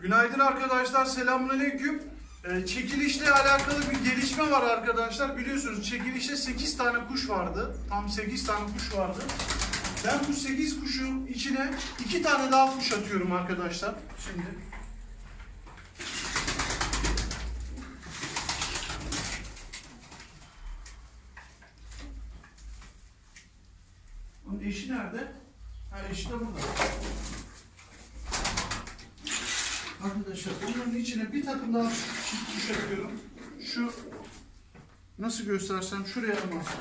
Günaydın arkadaşlar, selamünaleyküm. Çekilişle alakalı bir gelişme var arkadaşlar. Biliyorsunuz çekilişte 8 tane kuş vardı. Tam 8 tane kuş vardı. Ben bu 8 kuşun içine 2 tane daha kuş atıyorum arkadaşlar. Şimdi. Onun eşi nerede? Ha, eşi de burada. Arkadaşlar bunların içine bir takım daha kuş atıyorum. Şu nasıl göstersem şuraya almazsam.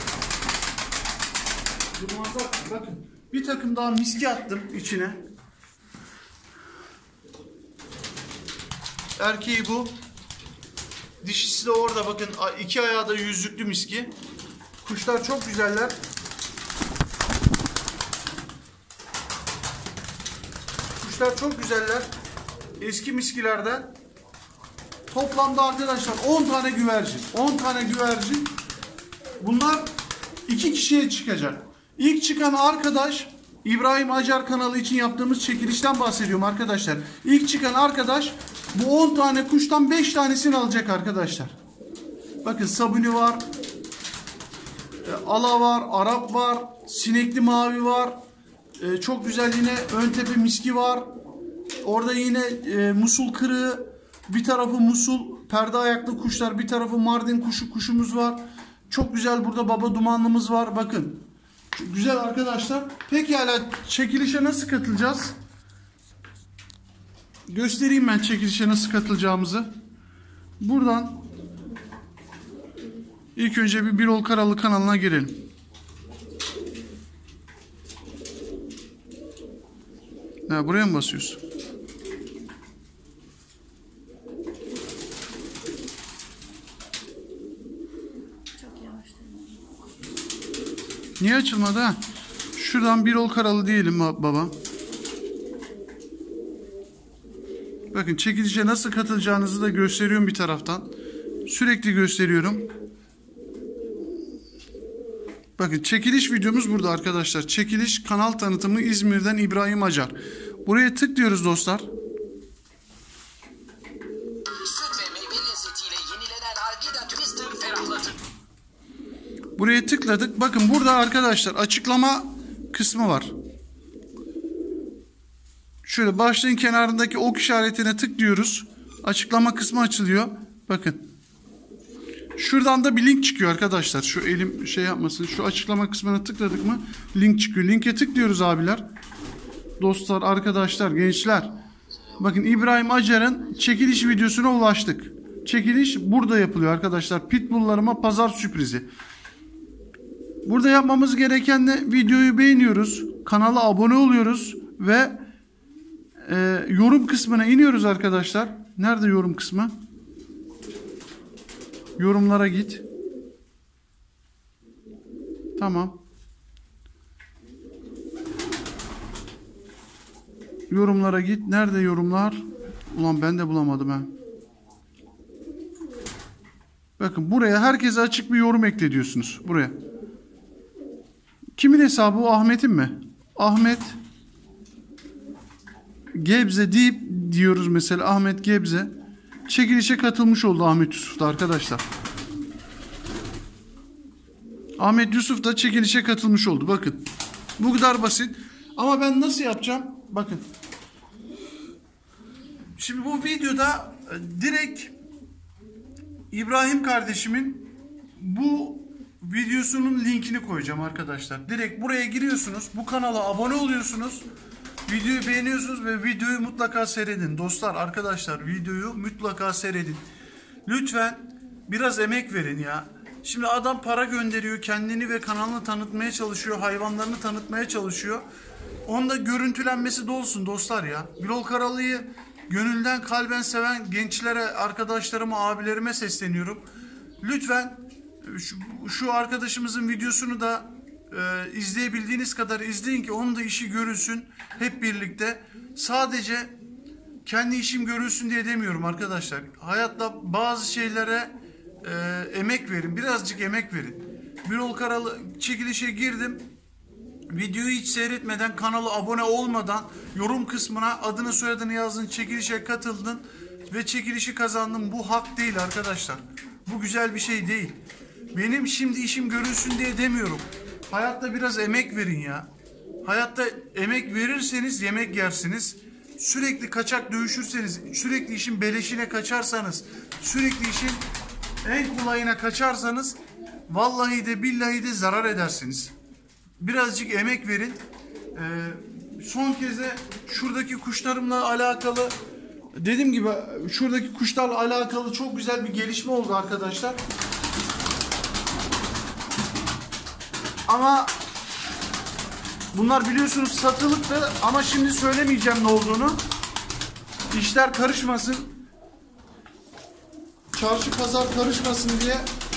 Durmazlar. Bakın bir takım daha miski attım içine. Erkeği bu. Dişisi de orada, bakın iki ayağı da yüzlüklü miski. Kuşlar çok güzeller. Kuşlar çok güzeller. Eski miskilerden. Toplamda arkadaşlar 10 tane güvercin. 10 tane güvercin. Bunlar 2 kişiye çıkacak. İlk çıkan arkadaş, İbrahim Acar kanalı için yaptığımız çekilişten bahsediyorum arkadaşlar. İlk çıkan arkadaş bu 10 tane kuştan 5 tanesini alacak arkadaşlar. Bakın sabuni var. Ala var, Arap var, sinekli mavi var. Çok güzel yine ön tepe miski var. Orada yine musul kırığı, bir tarafı musul, perde ayaklı kuşlar, bir tarafı Mardin kuşumuz var. Çok güzel burada baba dumanlımız var. Bakın. Çok güzel arkadaşlar. Pekala çekilişe nasıl katılacağız? Göstereyim ben çekilişe nasıl katılacağımızı. Buradan ilk önce bir Birol Karalı kanalına girelim. Ha, buraya mı basıyorsun? Niye açılmadı ha? Şuradan Birol Karalı diyelim baba. Bakın çekilişe nasıl katılacağınızı da gösteriyorum bir taraftan. Sürekli gösteriyorum. Bakın çekiliş videomuz burada arkadaşlar. Çekiliş kanal tanıtımı İzmir'den İbrahim Acar. Buraya tıklıyoruz dostlar. Buraya tıkladık. Bakın burada arkadaşlar açıklama kısmı var. Şöyle başlığın kenarındaki ok işaretine tıklıyoruz. Açıklama kısmı açılıyor. Bakın. Şuradan da bir link çıkıyor arkadaşlar. Şu elim şey yapmasın. Şu açıklama kısmına tıkladık mı link çıkıyor. Linke tıklıyoruz abiler. Dostlar, arkadaşlar, gençler. Bakın İbrahim Acar'ın çekiliş videosuna ulaştık. Çekiliş burada yapılıyor arkadaşlar. Pitbull'larıma pazar sürprizi. Burada yapmamız gereken de videoyu beğeniyoruz. Kanala abone oluyoruz. Ve yorum kısmına iniyoruz arkadaşlar. Nerede yorum kısmı? Yorumlara git. Tamam. Yorumlara git. Nerede yorumlar? Ulan ben de bulamadım ha. Bakın buraya herkese açık bir yorum ekle diyorsunuz. Buraya. Kimin hesabı o? Ahmet'in mi? Ahmet Gebze deyip diyoruz mesela. Ahmet Gebze. Çekilişe katılmış oldu Ahmet Yusuf da arkadaşlar. Ahmet Yusuf da çekilişe katılmış oldu. Bakın. Bu kadar basit. Ama ben nasıl yapacağım? Bakın. Şimdi bu videoda direkt İbrahim kardeşimin bu videosunun linkini koyacağım arkadaşlar. Direkt buraya giriyorsunuz. Bu kanala abone oluyorsunuz. Videoyu beğeniyorsunuz ve videoyu mutlaka seyredin. Dostlar, arkadaşlar, videoyu mutlaka seyredin. Lütfen biraz emek verin ya. Şimdi adam para gönderiyor. Kendini ve kanalını tanıtmaya çalışıyor. Hayvanlarını tanıtmaya çalışıyor. Onda görüntülenmesi de olsun dostlar ya. Birol Karalı'yı gönülden kalben seven gençlere, arkadaşlarıma, abilerime sesleniyorum. Lütfen şu arkadaşımızın videosunu da izleyebildiğiniz kadar izleyin ki onun da işi görülsün hep birlikte. Sadece kendi işim görülsün diye demiyorum arkadaşlar. Hayatta bazı şeylere emek verin. Birazcık emek verin. Birol Karalı çekilişe girdim. videoyu hiç seyretmeden, kanala abone olmadan yorum kısmına adını soyadını yazdın, çekilişe katıldın ve çekilişi kazandın. Bu hak değil arkadaşlar. Bu güzel bir şey değil. Benim şimdi işim görülsün diye demiyorum. Hayatta biraz emek verin ya. Hayatta emek verirseniz yemek yersiniz. Sürekli kaçak dövüşürseniz, sürekli işin beleşine kaçarsanız, sürekli işin en kolayına kaçarsanız vallahi de billahi de zarar edersiniz. Birazcık emek verin. Son kez de şuradaki kuşlarımla alakalı, dediğim gibi şuradaki kuşlarla alakalı çok güzel bir gelişme oldu arkadaşlar. Ama bunlar biliyorsunuz satılıktı ama şimdi söylemeyeceğim ne olduğunu. İşler karışmasın. Çarşı pazar karışmasın diye.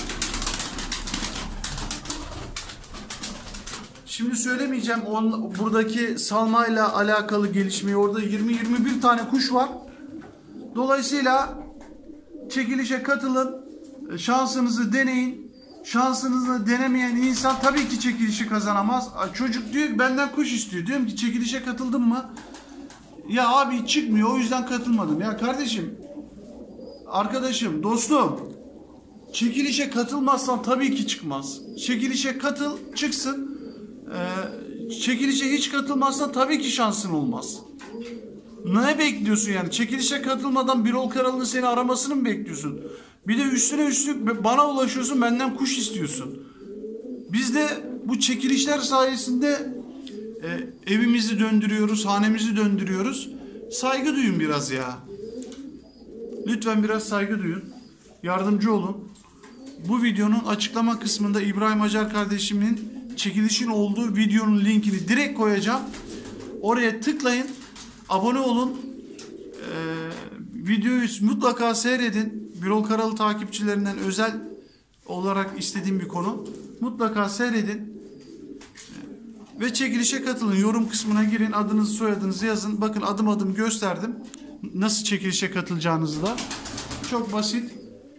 Şimdi söylemeyeceğim buradaki salmayla alakalı gelişmeyi. Orada 20-21 tane kuş var. Dolayısıyla çekilişe katılın. Şansınızı deneyin. Şansınızı denemeyen insan tabii ki çekilişi kazanamaz. Çocuk diyor ki benden kuş istiyor. Diyorum ki çekilişe katıldın mı? Ya abi çıkmıyor, o yüzden katılmadım. Ya kardeşim, arkadaşım, dostum, çekilişe katılmazsan tabii ki çıkmaz. Çekilişe katıl, çıksın. Çekilişe hiç katılmazsan tabii ki şansın olmaz. Ne bekliyorsun yani? Çekilişe katılmadan Birol Karalı'nın seni aramasını mı bekliyorsun? Bir de üstüne üstlük bana ulaşıyorsun, benden kuş istiyorsun. Biz de bu çekilişler sayesinde evimizi döndürüyoruz, hanemizi döndürüyoruz. Saygı duyun biraz ya. Lütfen biraz saygı duyun. Yardımcı olun. Bu videonun açıklama kısmında İbrahim Acar kardeşimin çekilişin olduğu videonun linkini direkt koyacağım. Oraya tıklayın. Abone olun. Videoyu mutlaka seyredin. Birol Karalı takipçilerinden özel olarak istediğim bir konu. Mutlaka seyredin. Ve çekilişe katılın. Yorum kısmına girin. Adınızı, soyadınızı yazın. Bakın adım adım gösterdim. Nasıl çekilişe katılacağınızı da. Çok basit.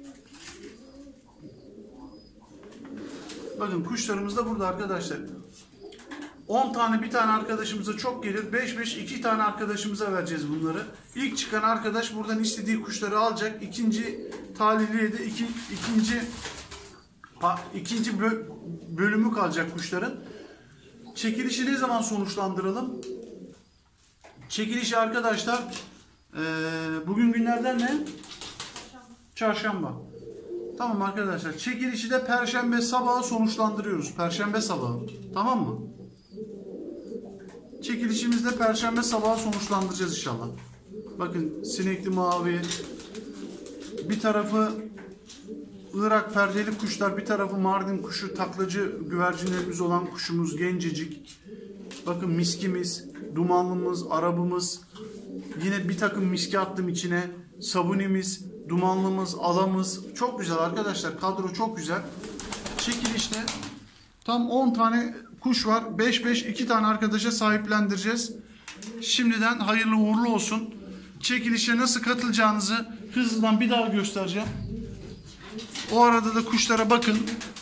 Bakın kuşlarımız da burada arkadaşlar. 10 tane bir tane arkadaşımıza çok gelir. 5-5 2 tane arkadaşımıza vereceğiz bunları. İlk çıkan arkadaş buradan istediği kuşları alacak. İkinci talihliye de ikinci bölümü kalacak kuşların. Çekilişi ne zaman sonuçlandıralım? Çekilişi arkadaşlar bugün günlerden ne? Çarşamba. Tamam arkadaşlar. Çekilişi de Perşembe sabahı sonuçlandırıyoruz. Perşembe sabahı. Tamam mı? Çekilişimizi de Perşembe sabahı sonuçlandıracağız inşallah. Bakın sinekli mavi. Bir tarafı Irak perdeli kuşlar. Bir tarafı Mardin kuşu. Taklacı güvercinlerimiz olan kuşumuz. Gencecik. Bakın miskimiz. Dumanlımız. Arabımız. Yine bir takım miski attım içine. Sabunimiz. Dumanlımız. Alamız. Çok güzel arkadaşlar. Kadro çok güzel. Çekilişte tam 10 tane kuş var. 5-5 2 tane arkadaşa sahiplendireceğiz. Şimdiden hayırlı uğurlu olsun. Çekilişe nasıl katılacağınızı hızlıdan bir daha göstereceğim. O arada da kuşlara bakın.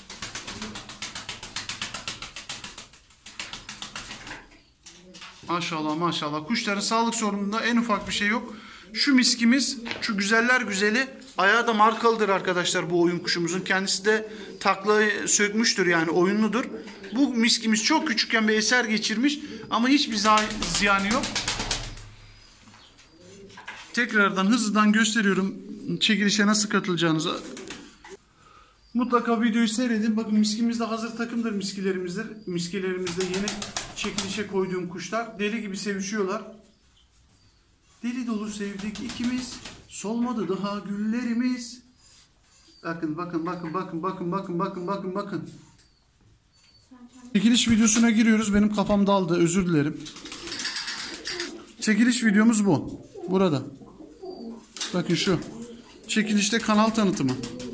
Maşallah maşallah. Kuşların sağlık sorununda en ufak bir şey yok. Şu miskimiz, şu güzeller güzeli, ayağı da markalıdır arkadaşlar bu oyun kuşumuzun. Kendisi de taklayı sökmüştür, yani oyunludur. Bu miskimiz çok küçükken bir eser geçirmiş ama hiçbir ziyanı yok. Tekrardan hızlıdan gösteriyorum çekilişe nasıl katılacağınızı. Mutlaka videoyu seyredin. Bakın miskimiz de hazır takımdır, miskilerimizdir. Miskilerimizde yeni çekilişe koyduğum kuşlar. Deli gibi sevişiyorlar. Deli dolu sevdik ikimiz. Solmadı daha güllerimiz. Bakın bakın bakın bakın bakın bakın bakın bakın bakın. Çekiliş videosuna giriyoruz. Benim kafam daldı. Özür dilerim. Çekiliş videomuz bu. Burada. Bakın şu. Çekilişte kanal tanıtımı.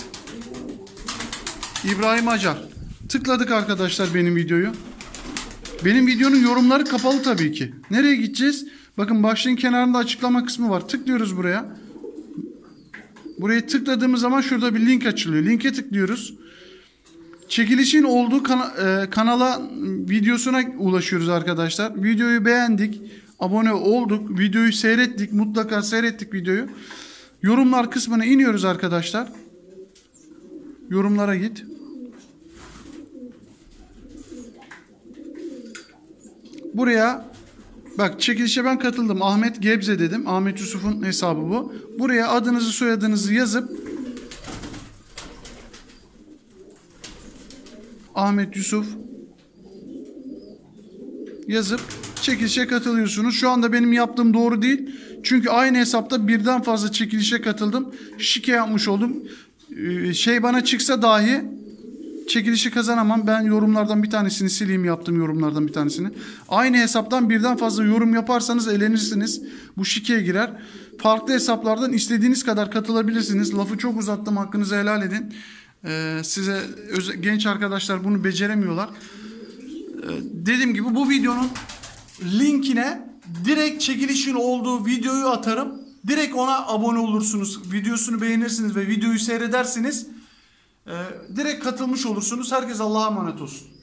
İbrahim Acar. Tıkladık arkadaşlar benim videoyu. Benim videonun yorumları kapalı tabii ki. Nereye gideceğiz? Bakın başlığın kenarında açıklama kısmı var. Tıklıyoruz buraya. Buraya tıkladığımız zaman şurada bir link açılıyor. Linke tıklıyoruz. Çekilişin olduğu kanala videosuna ulaşıyoruz arkadaşlar. Videoyu beğendik, abone olduk, videoyu seyrettik, mutlaka seyrettik videoyu. Yorumlar kısmına iniyoruz arkadaşlar. Yorumlara git. Buraya bak, çekilişe ben katıldım. Ahmet Gebze dedim. Ahmet Yusuf'un hesabı bu. Buraya adınızı soyadınızı yazıp Ahmet Yusuf yazıp çekilişe katılıyorsunuz. Şu anda benim yaptığım doğru değil. Çünkü aynı hesapta birden fazla çekilişe katıldım. Şike yapmış oldum. Bana çıksa dahi çekilişi kazanamam. Ben yorumlardan bir tanesini sileyim, yaptığım yorumlardan bir tanesini. Aynı hesaptan birden fazla yorum yaparsanız elenirsiniz. Bu şikeye girer. Farklı hesaplardan istediğiniz kadar katılabilirsiniz. Lafı çok uzattım. Hakkınızı helal edin. Size genç arkadaşlar bunu beceremiyorlar. Dediğim gibi bu videonun linkine direkt çekilişin olduğu videoyu atarım. Direkt ona abone olursunuz. Videosunu beğenirsiniz ve videoyu seyredersiniz. Direkt katılmış olursunuz. Herkes Allah'a emanet olsun.